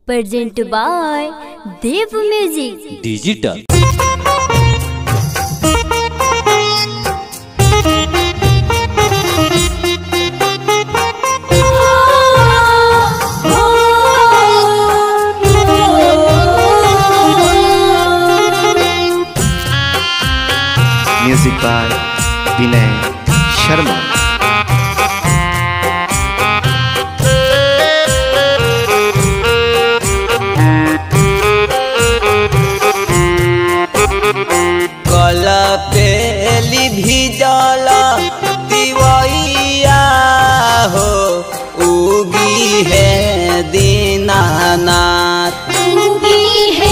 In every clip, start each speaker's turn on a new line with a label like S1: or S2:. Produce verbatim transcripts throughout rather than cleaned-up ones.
S1: Present by Dev music
S2: digital.
S3: Music by Vinay Sharma.
S4: कल पेली भिजल दिवैया हो उगी है दीनानाथ,
S1: उगी है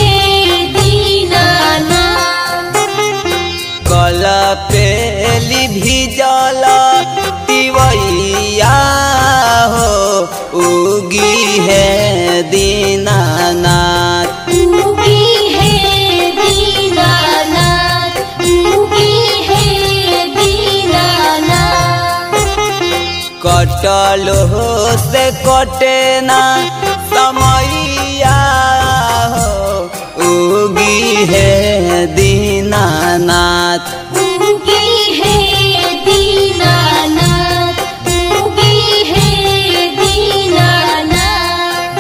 S1: दीनानाथ।
S4: कल पेली भिजल दिवैया हो उगी है दीनानाथ,
S1: उगी है दीनानाथ, उगी है दीनानाथ।
S4: कटलो से कटे ना समैया हो उगी है दीनानाथ,
S1: उगी है दीनानाथ, उगी है दीनानाथ।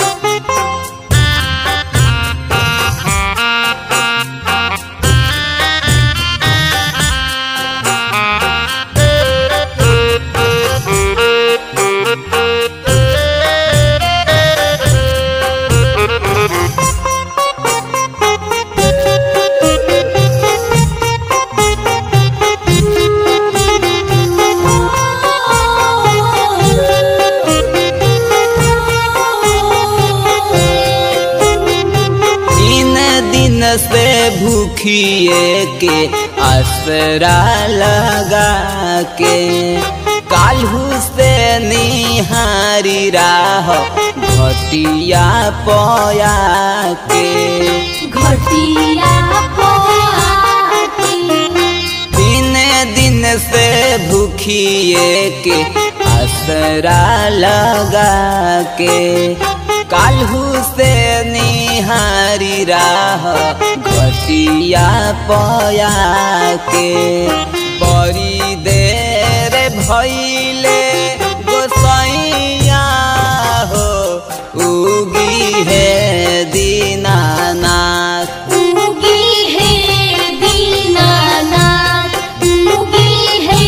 S4: से भूखिए के आसरा लगा के काल्हू से निहारी राह घटिया पया के,
S1: घटिया पोआती।
S4: तीन दिन से भूखिए के आसरा लगा के काल्हू से निहारी राह घटिया पया के। बड़ी देर भइले गोसैया हो उगी है दीनानाथ,
S1: उगी है दीनानाथ, उगी है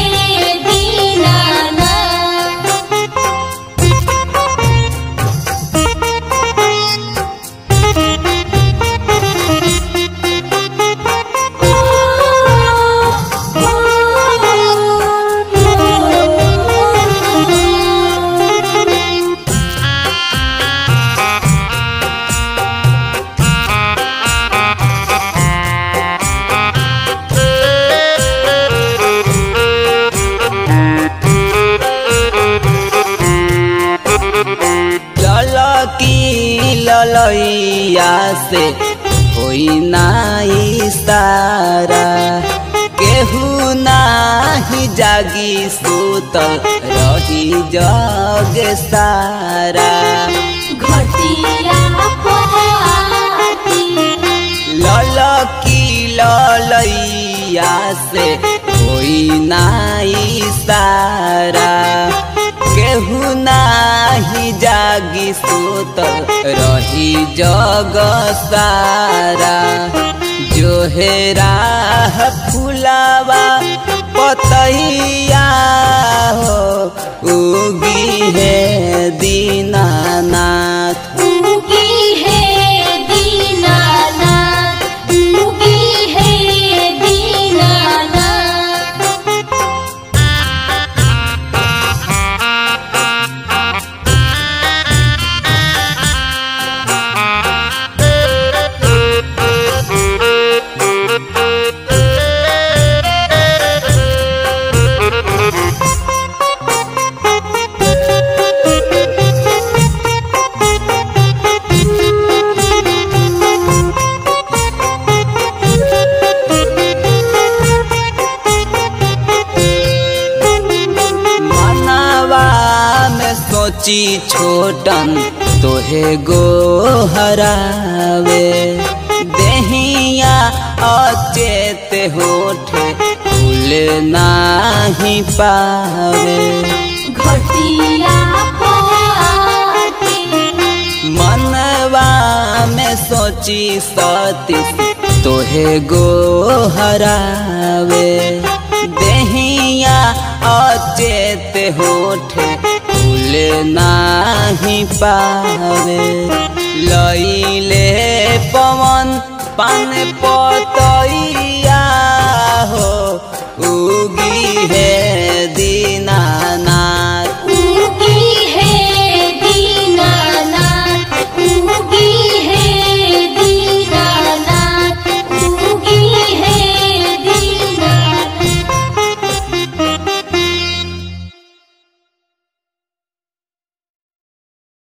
S1: दीनानाथ।
S4: ललकी ललैया से होई नाई सारा केहू नाही जागी सुतल रही जग सारा।
S1: घटिया पोआती।
S4: ललकी ललैया से होई नाई सारा केहू नाही जागी सुतल रही जग सारा। जोहेरा फुलावा पतैया हो उगी है दीनानाथ,
S1: उगी है दीनानाथ, उगी है दीनानाथ।
S4: सोची छोटन तोहे गो हरावे देहिया अचेत होठ फूल नाही पावे
S1: घटिया पाके
S4: मनवा में सोची सतीश तोहे गो हरावे देहिया अचेत होठ फूल नाही पावे लईले पवन पान पतैया हो उगी है